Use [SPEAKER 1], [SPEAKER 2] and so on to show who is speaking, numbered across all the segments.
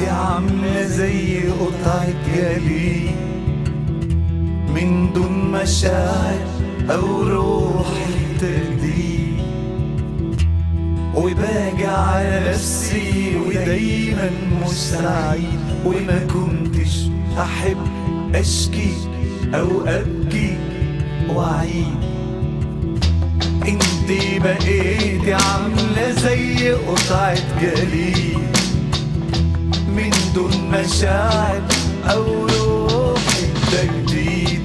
[SPEAKER 1] عاملة زي قطعة جليد من دون مشاعر أو روح تجديد، وباجي على نفسي ودايما مش سعيد، وما كنتش أحب أشكي أو أبكي وأعيد. انتي بقيتي عاملة زي قطعة جليد من دون مشاعر أو روح تجديد،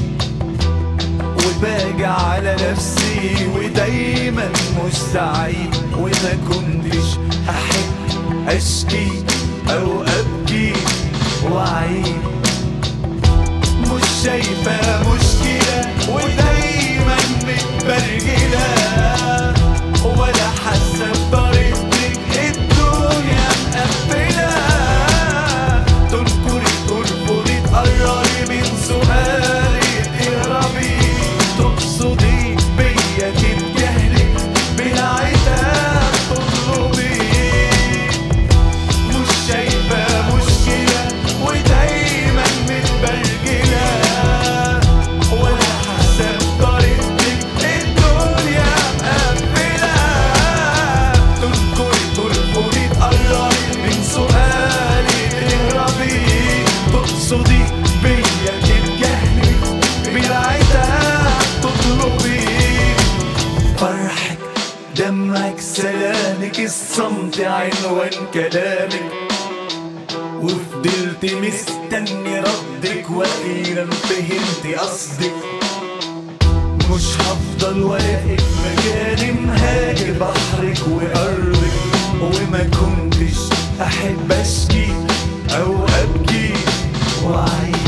[SPEAKER 1] وباجي على نفسي ودايما مش سعيد، وما كنتش أحب أشكي أو أبكي وأعيد. مش شايفة مشكلة ودايما متبرجلة، ولا حاسة بطريقتك الدنيا مقفلة. تنكري ترفضي تقرري من سؤالي تهربي، تقصدي بيا تتجاهلي بالعتاب تطلبي. مش شايفة مشكلة ودايما متبرجلة، ولا حاسة بطريقتك الدنيا مقفلة. تنكري ترفضي تقرري من سؤالي تهربي، تقصدي بيا تتجاهلي بالعتاب تطلبي. فرحك دمك سلامك الصمت عنوان كلامك، وفضلت مستني ردك واخيرا فهمت قصدك. مش هفضل واقف مكاني مهاجر بحرك وارضك، وما كنتش احب اشكي او ابكي وأعيد.